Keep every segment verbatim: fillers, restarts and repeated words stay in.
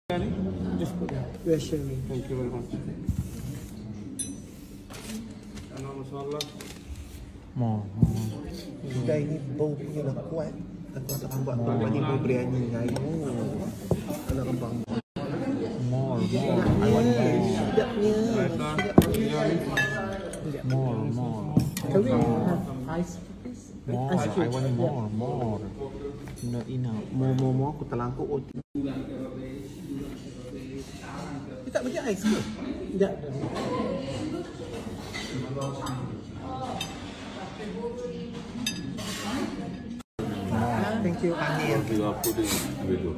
Just put that. We are sharing. Thank you very much. Ano masalah? More. Sudah ini bau punya dah kuat. Aku rasa buat bau ni bau biryani lain. Oh. Kalau kembang. More, more. I want more. Sedapnya. More, more. Can we have ice? More. I want more, more. Not enough. More, more, more. Aku terlangkuk. Oh. Dia tak bagi ais ke? Tak. Thank you. Anil. Apa dia? Betul.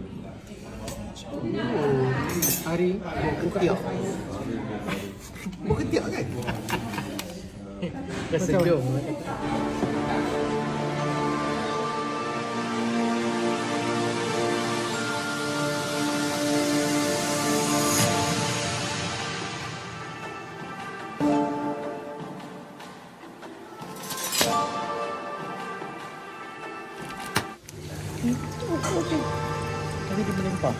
Oh, hari buka tiap. Buka tiap kan? Dah sejuk. Tadi dia melempar.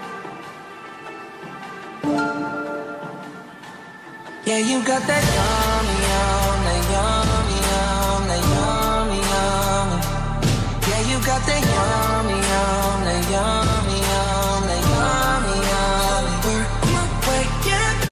Yeah, you got that.